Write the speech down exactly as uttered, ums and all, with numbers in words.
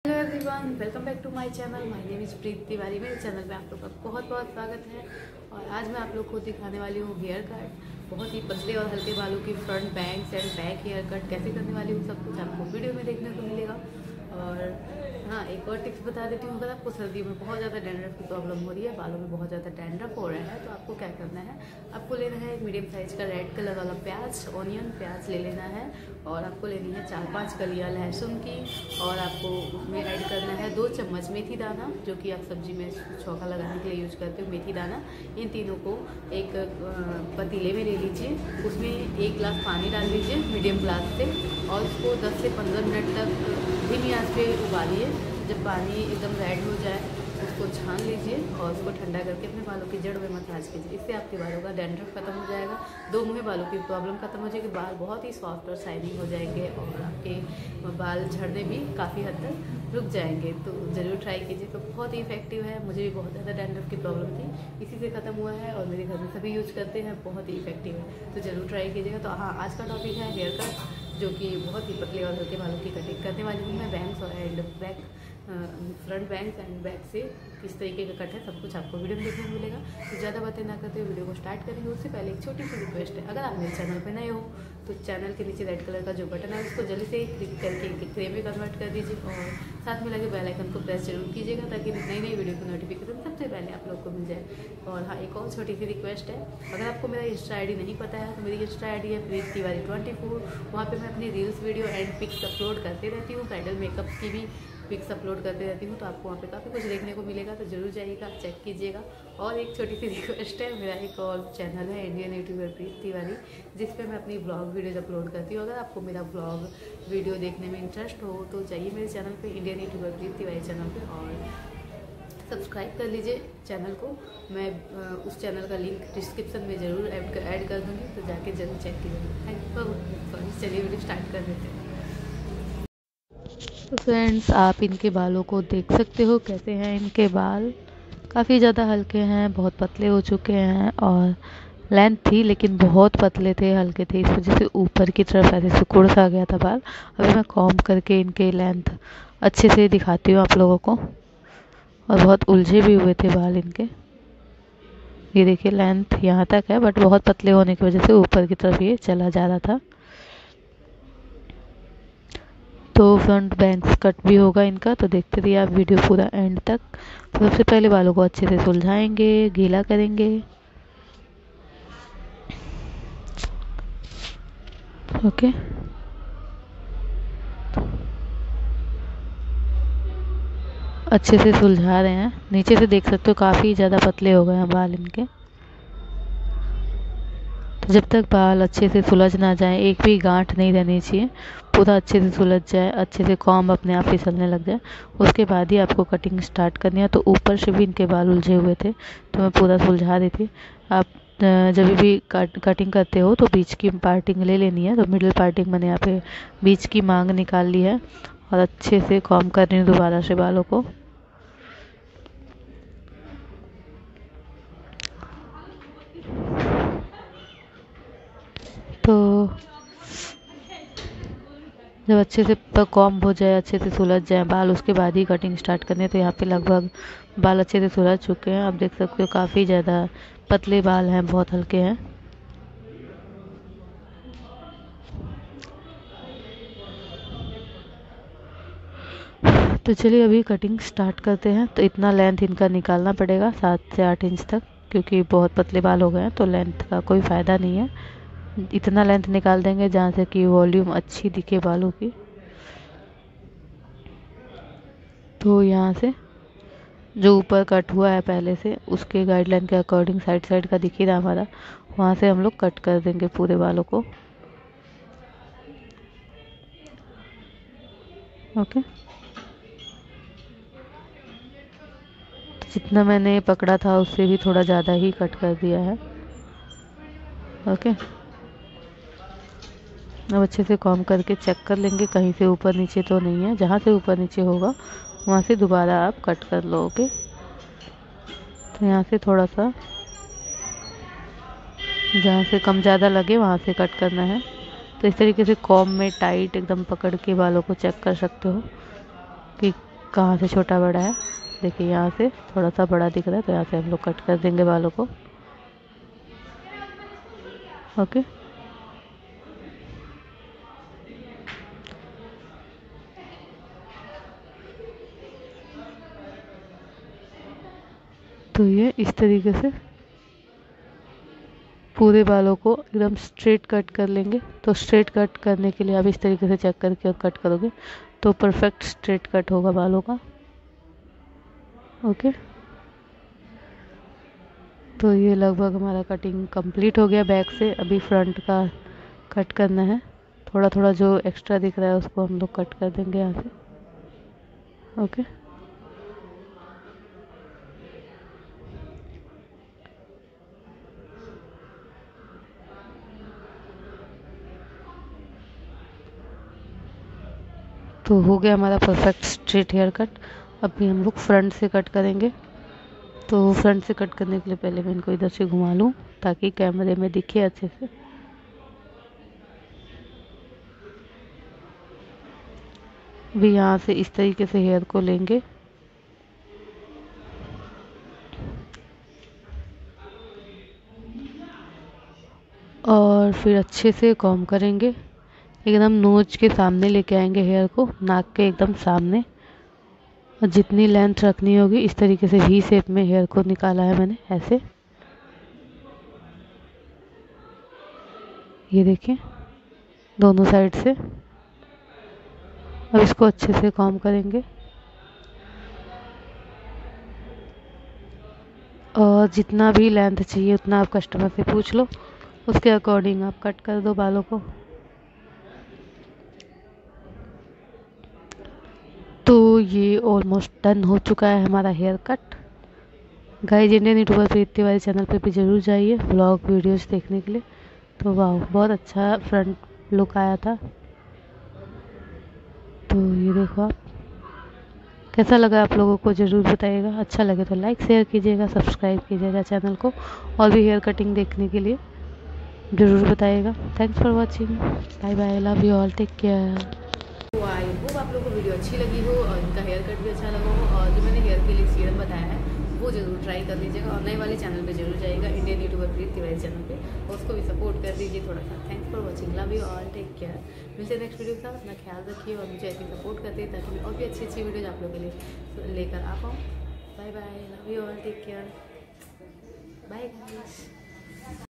Hello everyone, welcome back to my channel. My name is Preet Tiwari. मेरे channel में आप लोग का बहुत बहुत स्वागत है। और आज मैं आप लोग को दिखाने वाली हूँ हेयर कट। बहुत ही पतले और हल्के बालों की front bangs and back hair cut कैसे करने वाली हूँ, सब कुछ आपको वीडियो में देखने को मिलेगा। और हाँ, एक और टिप्स बता देती हूँ। अगर आपको सर्दी में बहुत ज़्यादा डैंड्रफ की प्रॉब्लम हो रही है, बालों में बहुत ज़्यादा डैंड्रफ हो रहा है, तो आपको क्या करना है, आपको लेना है एक मीडियम साइज का रेड कलर वाला प्याज, ऑनियन प्याज ले लेना है। और आपको लेनी है चार पांच कलियां लहसुन की। और आपको उसमें ऐड करना है दो चम्मच मेथी दाना, जो कि आप सब्जी में चौका लगाने के लिए यूज करते हो, मेथी दाना। इन तीनों को एक पतीले में ले लीजिए, उसमें एक गिलास पानी डाल लीजिए मीडियम ग्लास से, और उसको दस से पंद्रह मिनट तक धीमी आंच पे उबालिए। जब पानी एकदम रेड हो जाए उसको छान लीजिए और उसको ठंडा करके अपने बालों की जड़ में मसाज कीजिए। इससे आपके बालों का डैंड्रफ खत्म हो जाएगा, दो मुँहे बालों की प्रॉब्लम खत्म हो जाएगी, बाल बहुत ही सॉफ्ट और शाइनिंग हो जाएंगे और आपके बाल झड़ने भी काफ़ी हद तक रुक जाएंगे। तो ज़रूर ट्राई कीजिए, तो बहुत ही इफेक्टिव है। मुझे भी बहुत ज़्यादा डैंड्रफ की प्रॉब्लम थी, इसी से ख़त्म हुआ है और मेरे घर में सभी यूज करते हैं, बहुत ही इफेक्टिव है। तो ज़रूर ट्राई कीजिएगा। तो हाँ, आज का टॉपिक है हेयर कट, जो कि बहुत ही पतले और हल्के बालों की कटिंग करने वाली हूँ मैं। बैंग्स और and back, front bangs and back से किस तरीके का कट है, सब कुछ आपको वीडियो में देखने को मिलेगा। तो ज़्यादा बातें ना करते हुए वीडियो को स्टार्ट करेंगे। उससे पहले एक छोटी सी रिक्वेस्ट है, अगर आप मेरे चैनल पर नए हो तो चैनल के नीचे रेड कलर का जो बटन है उसको जल्दी से क्लिक करके ग्रे में कन्वर्ट कर दीजिए और साथ में लगे बेल आइकन को प्रेस जरूर कीजिएगा, ताकि नई नई वीडियो की नोटिफिकेशन सबसे पहले आप लोग को मिल जाए। और हाँ, एक और छोटी सी रिक्वेस्ट है, अगर आपको मेरा इंस्टा आई डी नहीं पता है तो मेरी इंस्टा आई डी है प्रीत तिवारी ट्वेंटी फोर। वहाँ पर मैं अपनी reels, video and pics upload करती रहती हूँ, ब्राइडल मेकअप की भी पिक्स अपलोड करती रहती हूँ। तो आपको वहाँ पे काफ़ी कुछ देखने को मिलेगा, तो ज़रूर जाइएगा, चेक कीजिएगा। और एक छोटी सी रिक्वेस्ट है, मेरा एक और चैनल है इंडियन यूट्यूबर प्रीत तिवारी, जिस पे मैं अपनी ब्लॉग वीडियोज अपलोड करती हूँ। अगर आपको मेरा ब्लॉग वीडियो देखने में इंटरेस्ट हो तो जाइए मेरे चैनल पे, Indian YouTuber Preet Tiwari channel पे, और सब्सक्राइब कर लीजिए चैनल को। मैं उस चैनल का लिंक डिस्क्रिप्शन में ज़रूर ऐड कर, ऐड कर दूँगी, तो जाके जरूर चेक कीजिएगा। Thank you. सॉरी, चलिए वीडियो स्टार्ट कर देते हैं। तो फ्रेंड्स, आप इनके बालों को देख सकते हो कैसे हैं इनके बाल। काफ़ी ज़्यादा हल्के हैं, बहुत पतले हो चुके हैं, और लेंथ थी लेकिन बहुत पतले थे, हल्के थे, इस वजह से ऊपर की तरफ ऐसे सिकुड़ सा गया था बाल। अभी मैं कॉम्ब करके इनके लेंथ अच्छे से दिखाती हूँ आप लोगों को। और बहुत उलझे भी हुए थे बाल इनके। ये देखिए, लेंथ यहाँ तक है, बट बहुत पतले होने की वजह से ऊपर की तरफ ये चला जा रहा था। तो फ्रंट बैंग्स कट भी होगा इनका, तो देखते रहिए आप वीडियो पूरा एंड तक। तो सबसे पहले बालों को अच्छे से सुलझाएंगे, गीला करेंगे। ओके, अच्छे से सुलझा रहे हैं। नीचे से देख सकते हो काफ़ी ज़्यादा पतले हो गए हैं बाल इनके। तो जब तक बाल अच्छे से सुलझ ना जाए, एक भी गांठ नहीं रहनी चाहिए, पूरा अच्छे से सुलझ जाए, अच्छे से कॉम्ब अपने आप फिसलने लग जाए, उसके बाद ही आपको कटिंग स्टार्ट करनी है। तो ऊपर से भी इनके बाल उलझे हुए थे, तो मैं पूरा सुलझा रही थी। आप जब भी कट कटिंग करते हो तो बीच की पार्टिंग ले लेनी है। तो मिडिल पार्टिंग मैंने यहाँ पे बीच की मांग निकाल ली है और अच्छे से कॉम्ब कर रही हूँ दोबारा से बालों को। तो जब अच्छे से कॉम्ब हो जाए, अच्छे से सुलझ जाए बाल, उसके बाद ही कटिंग स्टार्ट करनी है। तो यहाँ पे लगभग बाल अच्छे से सुलझ चुके हैं, आप देख सकते हो काफ़ी ज़्यादा पतले बाल हैं, बहुत हल्के हैं। तो चलिए अभी कटिंग स्टार्ट करते हैं। तो इतना लेंथ इनका निकालना पड़ेगा, सात से आठ इंच तक, क्योंकि बहुत पतले बाल हो गए हैं, तो लेंथ का कोई फ़ायदा नहीं है। इतना लेंथ निकाल देंगे जहाँ से कि वॉल्यूम अच्छी दिखे बालों की। तो यहाँ से जो ऊपर कट हुआ है पहले से, उसके गाइडलाइन के अकॉर्डिंग साइड साइड का दिख ही रहा हमारा, वहाँ से हम लोग कट कर देंगे पूरे बालों को। ओके, तो जितना मैंने पकड़ा था उससे भी थोड़ा ज़्यादा ही कट कर दिया है। ओके, अब अच्छे से कॉम्ब करके चेक कर लेंगे कहीं से ऊपर नीचे तो नहीं है। जहाँ से ऊपर नीचे होगा वहाँ से दोबारा आप कट कर लो। ओके, तो यहाँ से थोड़ा सा, जहाँ से कम ज़्यादा लगे वहाँ से कट करना है। तो इस तरीके से कॉम्ब में टाइट एकदम पकड़ के बालों को चेक कर सकते हो कि कहाँ से छोटा बड़ा है। देखिए यहाँ से थोड़ा सा बड़ा दिख रहा है तो यहाँ से हम लोग कट कर देंगे बालों को। ओके, तो ये इस तरीके से पूरे बालों को एकदम स्ट्रेट कट कर लेंगे। तो स्ट्रेट कट करने के लिए आप इस तरीके से चेक करके और कट करोगे तो परफेक्ट स्ट्रेट कट होगा बालों का। ओके, तो ये लगभग हमारा कटिंग कंप्लीट हो गया बैक से। अभी फ्रंट का कट करना है। थोड़ा थोड़ा जो एक्स्ट्रा दिख रहा है उसको हम लोग कट कर देंगे यहाँ से। ओके, तो हो गया हमारा परफेक्ट स्ट्रेट हेयर कट। अभी हम लोग फ्रंट से कट करेंगे। तो फ्रंट से कट करने के लिए पहले मैं इनको इधर से घुमा लूँ ताकि कैमरे में दिखे अच्छे से। भी यहाँ से इस तरीके से हेयर को लेंगे और फिर अच्छे से कॉम्ब करेंगे। एकदम नोज के सामने लेके आएंगे हेयर को, नाक के एकदम सामने। और जितनी लेंथ रखनी होगी इस तरीके से वी शेप में हेयर को निकाला है मैंने, ऐसे। ये देखिए दोनों साइड से। अब इसको अच्छे से कॉम्ब करेंगे और जितना भी लेंथ चाहिए उतना आप कस्टमर से पूछ लो, उसके अकॉर्डिंग आप कट कर दो बालों को। तो ये ऑलमोस्ट डन हो चुका है हमारा hair cut. Guys, Indian YouTuber Preeti वाले चैनल पे भी ज़रूर जाइए व्लॉग वीडियोस देखने के लिए। तो वाह, बहुत अच्छा फ्रंट लुक आया था। तो ये देखो आप, कैसा लगा आप लोगों को ज़रूर बताइएगा। अच्छा लगे तो लाइक शेयर कीजिएगा, सब्सक्राइब कीजिएगा चैनल को। और भी हेयर कटिंग देखने के लिए ज़रूर बताइएगा। Thanks for watching, bye bye, love you all, take care. तो आई होप आप लोगों को वीडियो अच्छी लगी हो और इनका हेयर कट भी अच्छा लगा हो। और जो मैंने हेयर के लिए सीरम बताया है वो ज़रूर ट्राई कर लीजिएगा। और नए वाले चैनल पे जरूर जाइएगा, इंडियन यूट्यूबर प्रीति वाले चैनल पे, और उसको भी सपोर्ट कर दीजिए थोड़ा सा। Thanks for watching, love you all, take care. मिलते हैं नेक्स्ट वीडियो के साथ। अपना ख्याल रखिए और मुझे ऐसे सपोर्ट करते हैं ताकि मैं और भी अच्छी अच्छी वीडियोज आप लोगों के लिए लेकर आ पाऊँ। Bye bye, love you all, take care, bye guys.